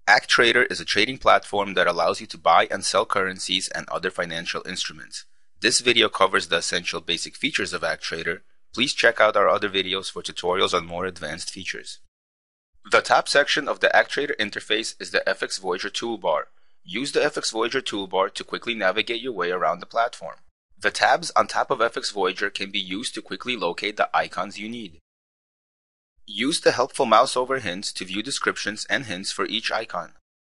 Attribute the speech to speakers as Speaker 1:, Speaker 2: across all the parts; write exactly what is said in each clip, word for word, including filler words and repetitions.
Speaker 1: ActTrader is a trading platform that allows you to buy and sell currencies and other financial instruments. This video covers the essential basic features of ActTrader. Please check out our other videos for tutorials on more advanced features. The top section of the ActTrader interface is the F X Voyager toolbar. Use the F X Voyager toolbar to quickly navigate your way around the platform. The tabs on top of F X Voyager can be used to quickly locate the icons you need. Use the helpful mouse over hints to view descriptions and hints for each icon.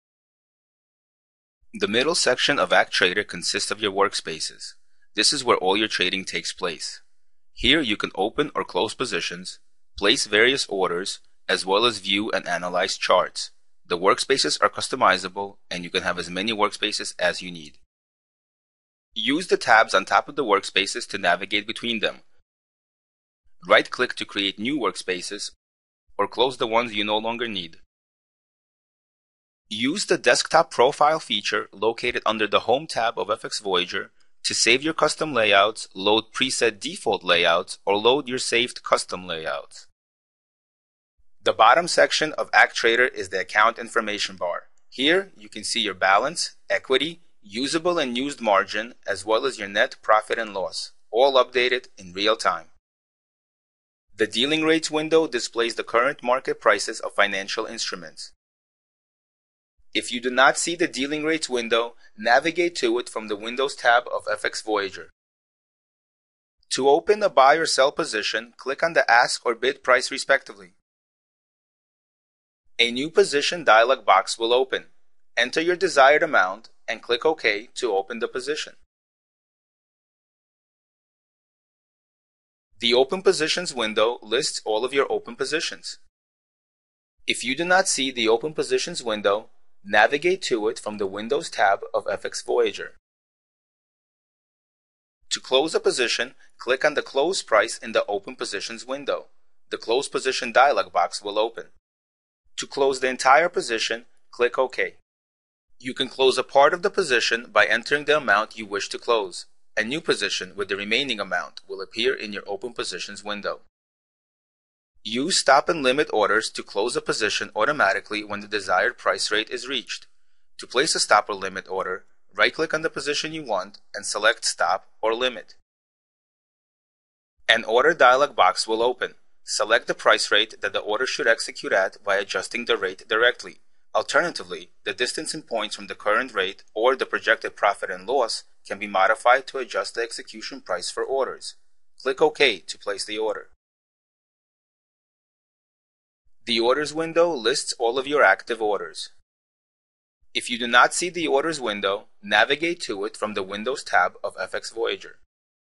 Speaker 1: The middle section of ActTrader consists of your workspaces. This is where all your trading takes place. Here you can open or close positions, place various orders, as well as view and analyze charts. The workspaces are customizable and you can have as many workspaces as you need. Use the tabs on top of the workspaces to navigate between them. Right-click to create new workspaces or close the ones you no longer need. Use the Desktop Profile feature located under the Home tab of F X Voyager to save your custom layouts, load preset default layouts, or load your saved custom layouts. The bottom section of ActTrader is the Account Information bar. Here you can see your balance, equity, usable and used margin, as well as your net profit and loss, all updated in real time. The Dealing Rates window displays the current market prices of financial instruments. If you do not see the Dealing Rates window, navigate to it from the Windows tab of F X Voyager. To open a buy or sell position, click on the Ask or Bid price respectively. A new position dialog box will open. Enter your desired amount and click OK to open the position. The Open Positions window lists all of your open positions. If you do not see the Open Positions window, navigate to it from the Windows tab of F X Voyager. To close a position, click on the Close Price in the Open Positions window. The Close Position dialog box will open. To close the entire position, click OK. You can close a part of the position by entering the amount you wish to close. A new position with the remaining amount will appear in your Open Positions window. Use Stop and Limit orders to close a position automatically when the desired price rate is reached. To place a stop or limit order, right-click on the position you want and select Stop or Limit. An Order dialog box will open. Select the price rate that the order should execute at by adjusting the rate directly. Alternatively, the distance in points from the current rate or the projected profit and loss can be modified to adjust the execution price for orders. Click OK to place the order. The Orders window lists all of your active orders. If you do not see the Orders window, navigate to it from the Windows tab of F X Voyager.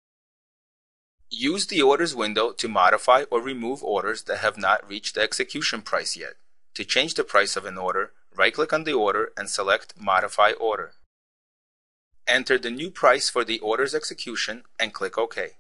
Speaker 1: Use the Orders window to modify or remove orders that have not reached the execution price yet. To change the price of an order, right-click on the order and select Modify Order. Enter the new price for the order's execution and click OK.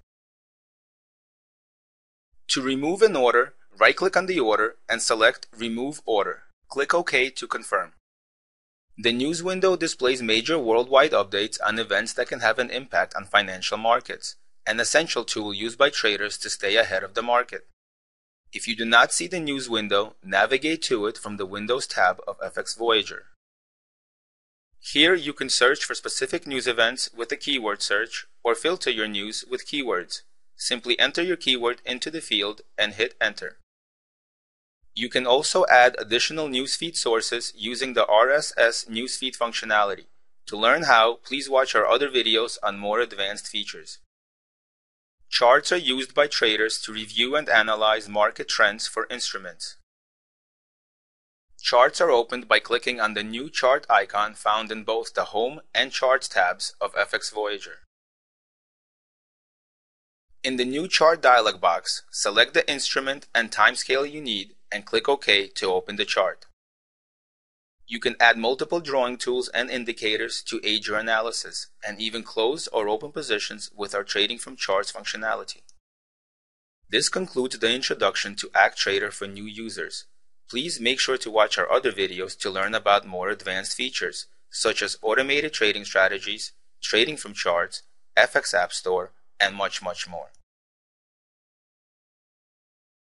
Speaker 1: To remove an order, right-click on the order and select Remove Order. Click OK to confirm. The News window displays major worldwide updates on events that can have an impact on financial markets, an essential tool used by traders to stay ahead of the market. If you do not see the News window, navigate to it from the Windows tab of F X Voyager. Here you can search for specific news events with a keyword search or filter your news with keywords. Simply enter your keyword into the field and hit Enter. You can also add additional newsfeed sources using the R S S newsfeed functionality. To learn how, please watch our other videos on more advanced features. Charts are used by traders to review and analyze market trends for instruments. Charts are opened by clicking on the new chart icon found in both the Home and Charts tabs of F X Voyager. In the new chart dialog box, select the instrument and timescale you need and click OK to open the chart. You can add multiple drawing tools and indicators to aid your analysis, and even close or open positions with our Trading from Charts functionality. This concludes the introduction to ActTrader for new users. Please make sure to watch our other videos to learn about more advanced features, such as automated trading strategies, trading from charts, F X App Store, and much, much more.